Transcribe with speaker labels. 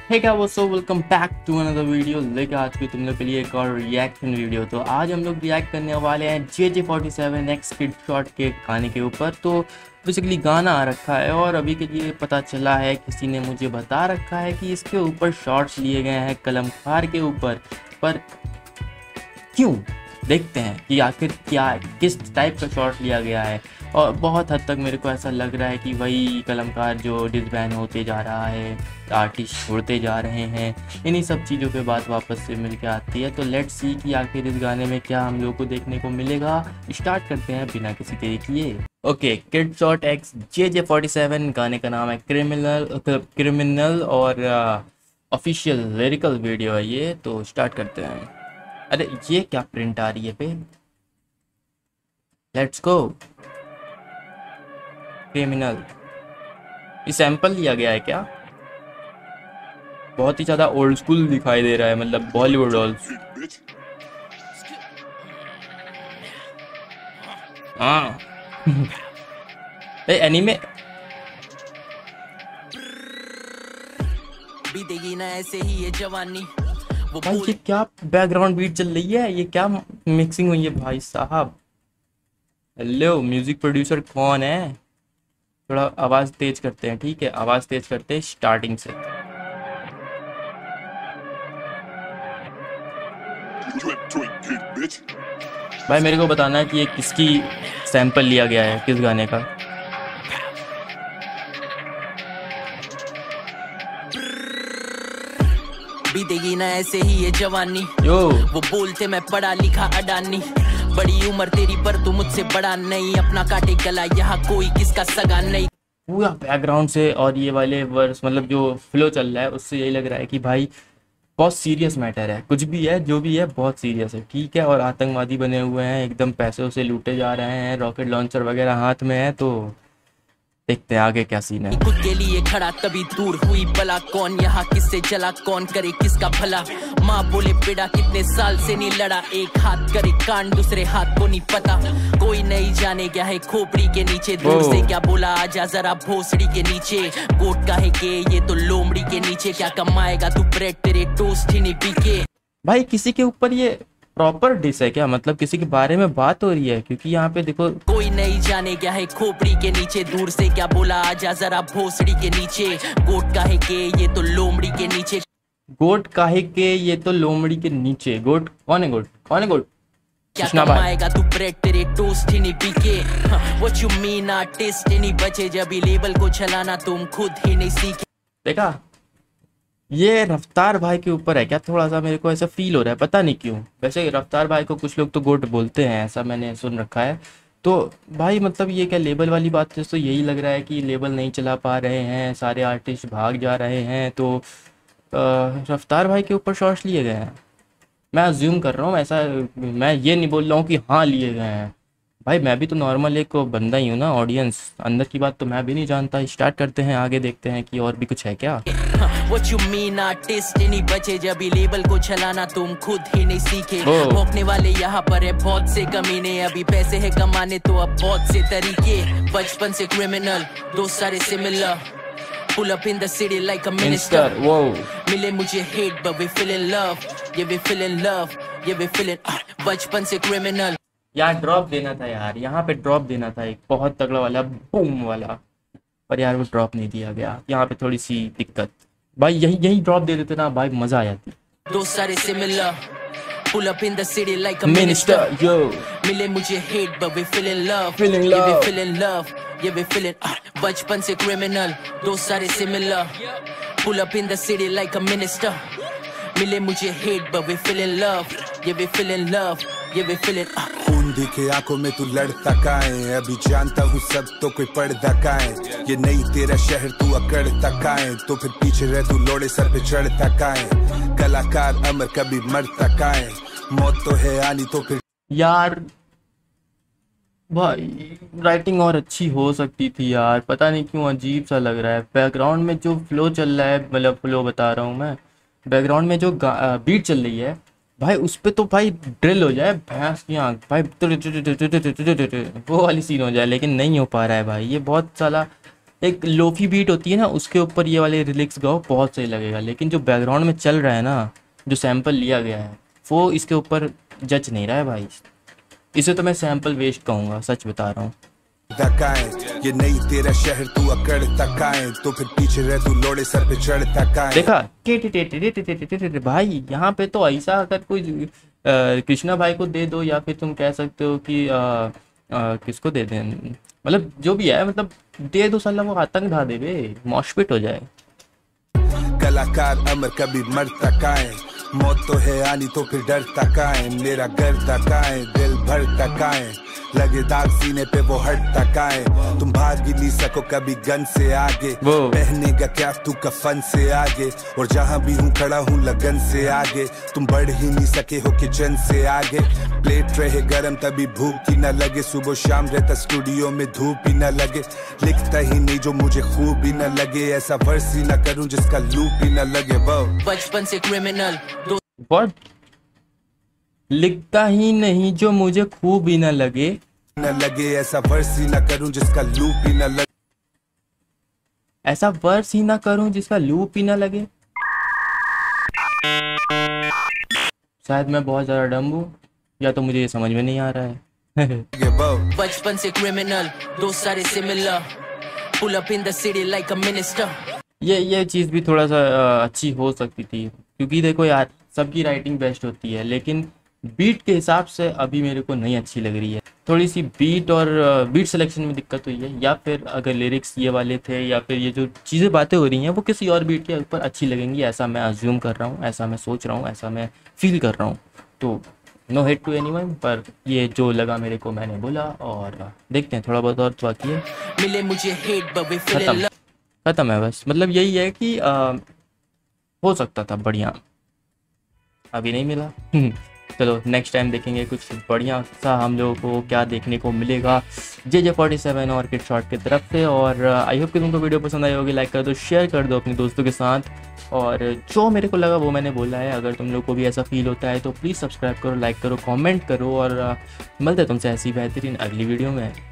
Speaker 1: हे क्या वो so welcome back to another video. लेके आज की तुम लोग के लिए एक और रिएक्शन वीडियो। तो आज हम लोग रिएक्ट करने वाले हैं JJ47 नेक्स्ट किड शॉट के गाने के ऊपर। तो बेसिकली गाना आ रखा है और अभी के लिए पता चला है, किसी ने मुझे बता रखा है कि इसके ऊपर शॉट्स लिए गए हैं कलमकार के ऊपर। पर क्यों, देखते हैं कि आखिर क्या किस टाइप का शॉट लिया गया है। और बहुत हद तक मेरे को ऐसा लग रहा है कि वही कलमकार जो डिसबैंड होते जा रहा है, आर्टिस्ट छोड़ते जा रहे हैं, इन्हीं सब चीज़ों पे बात वापस से मिल के आती है। तो लेट्स सी कि आखिर इस गाने में क्या हम लोग को देखने को मिलेगा। स्टार्ट करते हैं बिना किसी देरी किए। Okay, kid shot x JJ47, गाने का नाम है क्रिमिनल और ऑफिशियल लिरिकल वीडियो है ये। तो स्टार्ट करते हैं। अरे ये क्या प्रिंट आ रही है पे, लेट्स गो। क्रिमिनल, ये सैंपल लिया गया है क्या? बहुत ही ज्यादा ओल्ड स्कूल दिखाई दे रहा है, मतलब बॉलीवुड डॉल्स। हाँ एनीमे
Speaker 2: बीतेगी ना ऐसे ही ये जवानी।
Speaker 1: भाई ये क्या बैकग्राउंड बीट चल रही है, ये क्या मिक्सिंग हुई है भाई साहब। हेलो, म्यूजिक प्रोड्यूसर कौन है? थोड़ा आवाज तेज करते हैं, ठीक है? आवाज तेज करते हैं स्टार्टिंग से। भाई मेरे को बताना है कि ये किसकी सैंपल लिया गया है, किस गाने का।
Speaker 2: बीतेगी ना ऐसे ही ये जवानी।
Speaker 1: यो
Speaker 2: वो बोलते मैं पढ़ा लिखा अडानी, बड़ी उम्र तेरी पर तू मुझसे बड़ा नहीं, अपना काटे गला यहाँ कोई किसका सगा नहीं।
Speaker 1: पूरा बैकग्राउंड से और ये वाले वर्स, मतलब जो फ्लो चल रहा है उससे यही लग रहा है कि भाई बहुत सीरियस मैटर है। कुछ भी है, जो भी है, बहुत सीरियस है, ठीक है? और आतंकवादी बने हुए हैं, एकदम पैसों से लूटे जा रहे हैं, रॉकेट लॉन्चर वगैरह हाथ में है। तो देखते हैं आगे क्या सीन है।
Speaker 2: खुद के लिए खड़ा तभी दूर हुई बला, कौन यहाँ किससे जला, कौन करे किसका भला। माँ बोले बेटा कितने साल से नहीं लड़ा, एक हाथ करे कांड दूसरे हाथ को नहीं पता। कोई नहीं जाने क्या है खोपड़ी के नीचे, दूर से क्या बोला आजा जरा भोसड़ी के नीचे। गोट का है के ये तो लोमड़ी के नीचे, क्या कमाएगा तू ब्रेड तेरे टोस्ट ही नहीं पीके।
Speaker 1: भाई किसी के ऊपर ये प्रॉपर डिस है क्या? मतलब किसी के बारे में बात हो रही है? क्योंकि यहाँ पे देखो,
Speaker 2: कोई नहीं जाने क्या है खोपड़ी के नीचे, दूर से क्या बोला आजा जरा भोसड़ी के नीचे। गोट का है के ये तो लोमड़ी के नीचे,
Speaker 1: गोट काहे के ये तो लोमड़ी के नीचे। गोट कौन है? गोट कौन है? गोट
Speaker 2: क्या कमाएगा तू ब्रेड तेरे टोस्ट ही नहीं पीके। व्हाट यू मीन आर्टिस्ट नहीं बचे, जब लेबल को चलाना तुम खुद ही नहीं सीखे।
Speaker 1: देखा, ये रफ्तार भाई के ऊपर है क्या? थोड़ा सा मेरे को ऐसा फील हो रहा है, पता नहीं क्यों। वैसे रफ्तार भाई को कुछ लोग तो गोट बोलते हैं, ऐसा मैंने सुन रखा है। तो भाई मतलब ये क्या लेबल वाली बात है? तो यही लग रहा है कि लेबल नहीं चला पा रहे हैं, सारे आर्टिस्ट भाग जा रहे हैं, तो रफ्तार भाई के ऊपर शॉट्स लिए गए हैं। मैं अज्यूम कर रहा हूँ, ऐसा मैं ये नहीं बोल रहा हूँ कि हाँ लिए गए हैं। भाई मैं भी तो नॉर्मल एक बंदा ही हूँ ना, ऑडियंस, अंदर की बात तो मैं भी नहीं जानता। स्टार्ट करते हैं, आगे देखते हैं कि और भी कुछ है क्या।
Speaker 2: What you mean आर्टिस्ट नहीं बचे, जब लेबल को चलाना तुम खुद ही नहीं सीखे। भौंकने वाले यहाँ पर है बहुत से कमीने, अभी पैसे है कमाने तो अब बहुत से तरीके। बचपन से क्रिमिनल, दोस्त सारे similar, pull up in the city like a minister। मिले मुझे hate but we feel in love, yeah we feel in love, yeah we feel in बचपन से क्रिमिनल।
Speaker 1: यार ड्रॉप देना था यार, यहाँ पे ड्रॉप देना था, एक बहुत तगड़ा वाला बूम वाला, पर यार वो ड्रॉप नहीं दिया गया। यहाँ पे थोड़ी सी दिक्कत। भाई यही ड्रॉप दे देते ना भाई, मजा आ जाती।
Speaker 2: दो सारे similar, pull up in the city like a minister।
Speaker 1: yo
Speaker 2: मिले मुझे hate but we feel in love,
Speaker 1: Feeling
Speaker 2: yeah we
Speaker 1: love।
Speaker 2: feel in love, yeah we feel in बचपन से क्रिमिनल, दो सारे similar, pull up in the city like a minister। मिले मुझे hate but we feel in love, yeah we feel in love, yeah we feel in
Speaker 3: खून दिखे आंखों में तू लड़ता काहे, अभी जानता हूँ सब तो कोई पर्दा काहे। ये नहीं तेरा शहर तू अकड़ता काहे, तो फिर पीछे रह तू लोड़े सर पे चढ़ता काहे। कलाकार अमर कभी मरता काहे, मौत तो है आनी तो फिर।
Speaker 1: यार भाई राइटिंग और अच्छी हो सकती थी यार, पता नहीं क्यों अजीब सा लग रहा है। बैकग्राउंड में जो फ्लो चल रहा है, मतलब फ्लो बता रहा हूँ मैं, बैकग्राउंड में जो बीट चल रही है भाई, उस पर तो भाई ड्रिल हो जाए भैंस की आँख भाई, वो वाली सीन हो जाए, लेकिन नहीं हो पा रहा है भाई। ये बहुत साला एक लोफी बीट होती है ना, उसके ऊपर ये वाले लिरिक्स गाओ, बहुत सही लगेगा। लेकिन जो बैकग्राउंड में चल रहा है ना, जो सैंपल लिया गया है, वो इसके ऊपर जच नहीं रहा है भाई। इसे तो मैं सैंपल वेस्ट कहूँगा, सच बता रहा हूँ।
Speaker 3: ये नहीं तेरा शहर तू अकड़ तकाए, तो फिर पीछे रह तू लोड़े सर पे चढ़ तकाए।
Speaker 1: देखा भाई, यहाँ पे तो ऐसा अगर कोई कृष्णा भाई को दे दो, या फिर तुम कह सकते हो कि किसको दे दें, मतलब जो भी है, मतलब दे दो साला, वो आतंक ढा दे, मॉशपिट हो जाए।
Speaker 3: कलाकार अमर कभी मर तकाए, मौत तो है आनी तो फिर डर तकाए, मेरा घर तकाए, दिल भर तकाए, लगे दाग सीने पे वो हट तकाए, तुम भाग ही नहीं सको कभी गन से आगे, पहनेगा क्या तू कफन से आगे, और जहाँ भी हूँ खड़ा हूँ लगन से आगे, तुम बढ़ ही नहीं सके हो किचन से आगे, प्लेट रहे गरम तभी भूख ही न लगे, सुबह शाम रहता स्टूडियो में धूप ही न लगे, लिखता ही नहीं जो मुझे खूब ही न लगे, ऐसा वर्स ही न करूँ जिसका लूप ही न लगे। वो
Speaker 2: बचपन से क्रिमिनल
Speaker 1: व्हाट, लिखता ही नहीं जो मुझे खूब ही न लगे,
Speaker 3: ऐसा वर्स ही ना करूं जिसका लूप ही ना लगे,
Speaker 1: ऐसा वर्स ही ना करूं जिसका लूप ही ना लगे। शायद मैं बहुत ज्यादा डम हूं, या तो मुझे ये समझ में नहीं आ रहा है।
Speaker 2: बचपन से क्रिमिनल, दो सारे similar, pull up in the city like a minister.
Speaker 1: ये चीज़ भी थोड़ा सा अच्छी हो सकती थी, क्योंकि देखो यार, सबकी राइटिंग बेस्ट होती है, लेकिन बीट के हिसाब से अभी मेरे को नहीं अच्छी लग रही है। थोड़ी सी बीट और बीट सिलेक्शन में दिक्कत हुई है, या फिर अगर लिरिक्स ये वाले थे, या फिर ये जो चीज़ें बातें हो रही हैं वो किसी और बीट के ऊपर अच्छी लगेंगी, ऐसा मैं अज्यूम कर रहा हूँ, ऐसा मैं सोच रहा हूँ, ऐसा मैं फील कर रहा हूँ। तो नो हेट टू एनीवन, पर ये जो लगा मेरे को मैंने बोला, और देखते हैं थोड़ा बहुत और बाकी है।
Speaker 2: मिले मुझे हेट बट वी
Speaker 1: खत्म है बस, मतलब यही है कि हो सकता था बढ़िया, अभी नहीं मिला। चलो नेक्स्ट टाइम देखेंगे कुछ बढ़िया सा, हम लोगों को क्या देखने को मिलेगा JJ47 और किड शॉट की तरफ से। और आई होप कि तुमको वीडियो पसंद आई होगी, लाइक कर दो, शेयर कर दो अपने दोस्तों के साथ, और जो मेरे को लगा वो मैंने बोला है। अगर तुम लोग को भी ऐसा फील होता है तो प्लीज़ सब्सक्राइब करो, लाइक करो, कमेंट करो, और मिलते तुमसे ऐसी बेहतरीन अगली वीडियो में।